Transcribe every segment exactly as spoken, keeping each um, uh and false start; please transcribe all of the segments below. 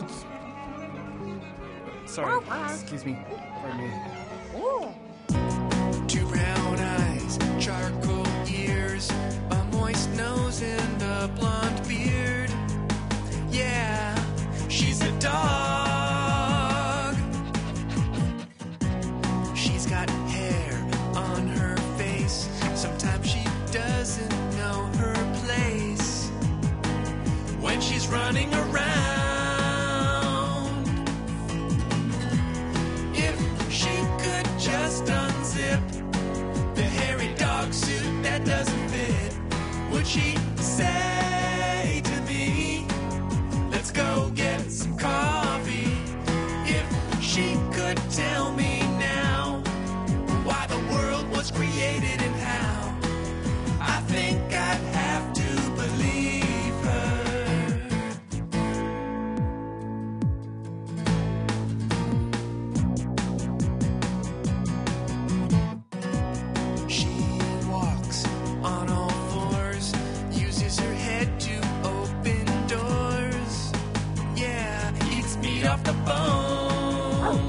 It's... Sorry, excuse me. Pardon me. Two brown eyes, charcoal ears, a moist nose and a blonde beard. Yeah, she's a dog. She's got hair on her face. Sometimes she doesn't know her place when she's running around. If she could just unzip the hairy dog suit that doesn't fit, would she say to me, let's go get some coffee? If she could tell me now why the world was created and how, I think I'd have to believe her. She walks on all fours, uses her head to open doors. Yeah, eats meat off the bone.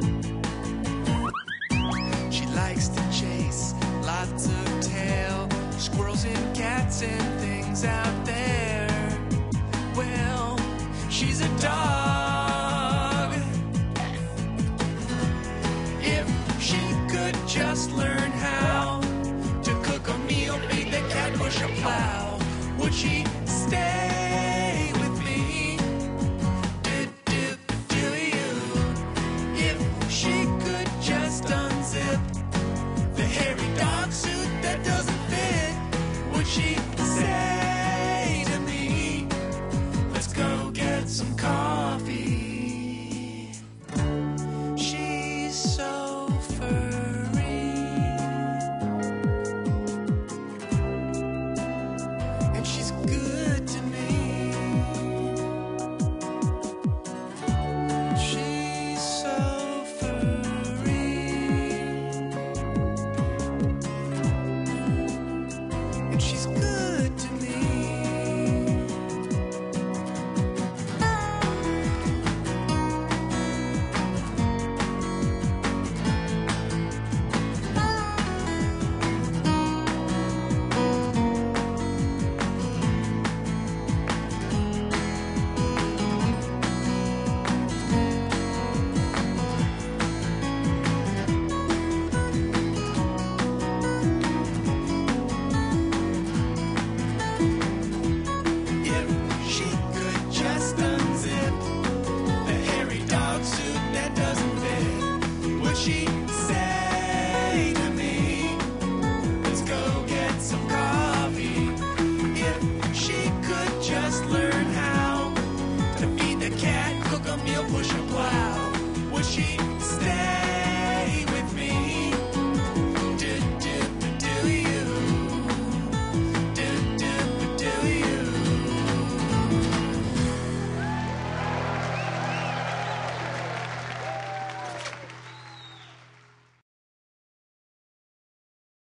She likes to chase lots of tail, squirrels and cats and things out there. Well, she's a dog. If she could just learn how to cook a meal, feed the cat, push a plow, would she stay